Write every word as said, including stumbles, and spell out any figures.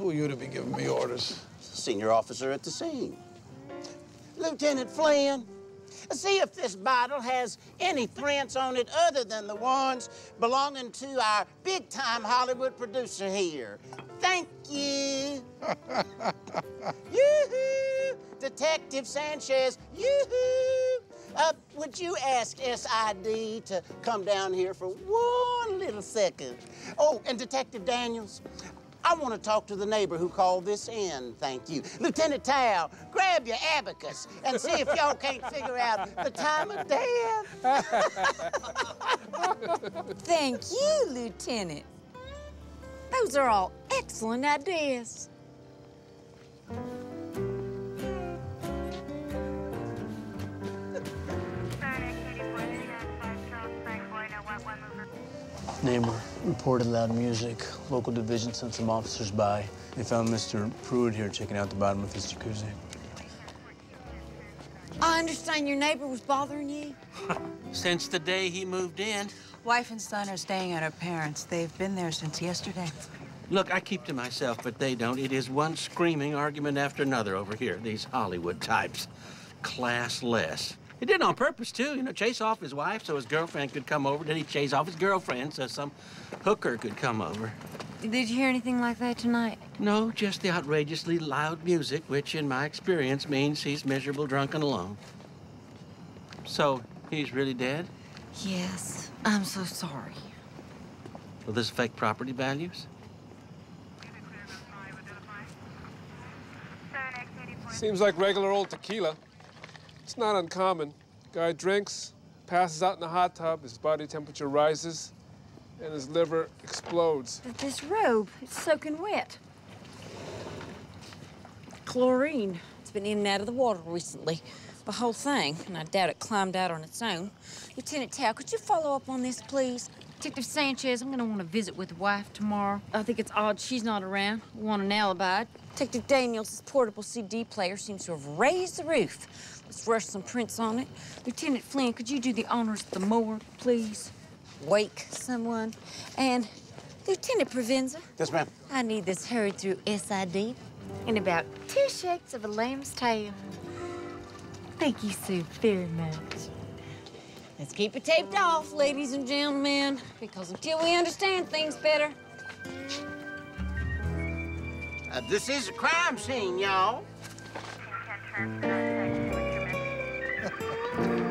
are you to be giving me orders? Senior officer at the scene. Lieutenant Flynn, see if this bottle has any prints on it other than the ones belonging to our big-time Hollywood producer here. Thank you. Yoo-hoo! Detective Sanchez, yoo-hoo! Uh, would you ask S I D to come down here for one little second? Oh, and Detective Daniels, I want to talk to the neighbor who called this in, thank you. Lieutenant Tao, grab your abacus and see if y'all can't figure out the time of death. Thank you, Lieutenant. Those are all excellent ideas. Neighbor reported loud music. Local division sent some officers by. They found Mister Pruitt here checking out the bottom of his jacuzzi. I understand your neighbor was bothering you? Since the day he moved in. Wife and son are staying at her parents'. They've been there since yesterday. Look, I keep to myself, but they don't. It is one screaming argument after another over here, these Hollywood types. Classless. He did it on purpose, too, you know, chase off his wife so his girlfriend could come over. Then he'd chase off his girlfriend so some hooker could come over. Did you hear anything like that tonight? No, just the outrageously loud music, which in my experience means he's miserable, drunk, and alone. So, he's really dead? Yes. I'm so sorry. Will this affect property values? Seems like regular old tequila. It's not uncommon. Guy drinks, passes out in the hot tub, his body temperature rises, and his liver explodes. But this robe, it's soaking wet. Chlorine. It's been in and out of the water recently. The whole thing, and I doubt it climbed out on its own. Lieutenant Tao, could you follow up on this, please? Detective Sanchez, I'm gonna want to visit with the wife tomorrow. I think it's odd she's not around. We want an alibi. Detective Daniels' portable C D player seems to have raised the roof. Let's rush some prints on it. Lieutenant Flynn, could you do the honors of the morgue, please? Wake someone. And Lieutenant Provenza. Yes, ma'am. I need this hurried through S I D in about two shakes of a lamb's tail. Thank you so very much. Let's keep it taped off, ladies and gentlemen, because until we understand things better. Uh, this is a crime scene, y'all.